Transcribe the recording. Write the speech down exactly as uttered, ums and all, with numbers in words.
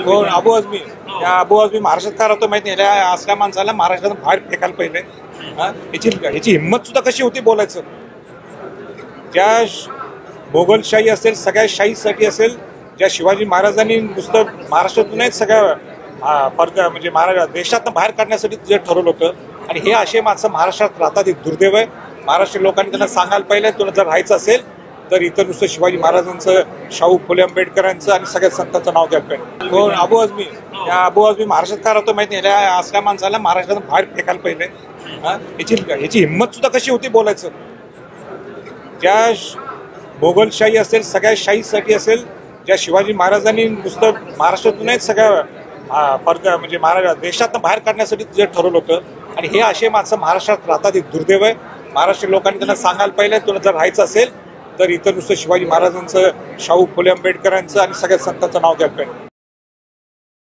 कोण अबू आझमी या अबू आझमी महाराष्ट्रात काय राहतो माहिती नाही, या असल्या माणसाला महाराष्ट्रात बाहेर फेकायला पहिले. हा याची याची हिंमत सुद्धा कशी होती बोलायचं. ज्या मोगलशाही असेल, सगळ्या शाहीसाठी असेल, ज्या शिवाजी महाराजांनी नुसतं महाराष्ट्रातूनच सगळ्या परदा म्हणजे महाराष्ट्र देशातनं बाहेर काढण्यासाठी जे ठरवलं होतं, आणि हे असे माणसं महाराष्ट्रात राहतात, हे दुर्दैव आहे. महाराष्ट्र लोकांनी त्यांना सांगायला पाहिजे, तुला जर राहायचं असेल तर इथं नुसतं शिवाजी महाराजांचं, शाहू फुले आंबेडकरांचं आणि सगळ्या संतांचं नाव घ्यायला पाहिजे. कोण अबू आझमी या अबू आझमी महाराष्ट्रात काय राहतो माहिती नाही, या असल्या माणसाला महाराष्ट्रात बाहेर फेकायला पहिले. हा याची याची हिंमत सुद्धा कशी होती बोलायचं. ज्या मोगलशाही असेल, सगळ्या शाहीसाठी असेल, ज्या शिवाजी महाराजांनी नुसतं महाराष्ट्रातूनच सगळ्या परदा म्हणजे महाराष्ट्र देशातनं बाहेर काढण्यासाठी जे ठरवलं होतं, आणि हे असे माणसं महाराष्ट्रात राहतात, हे दुर्दैव आहे. महाराष्ट्र लोकांनी त्यांना सांगायला पाहिजे, तुला जर राहायचं असेल तर इथं नुसतं शिवाजी महाराजांचं, शाहू फुले आंबेडकरांचं आणि सगळ्या संतांचं नाव घ्यायला पाहिजे.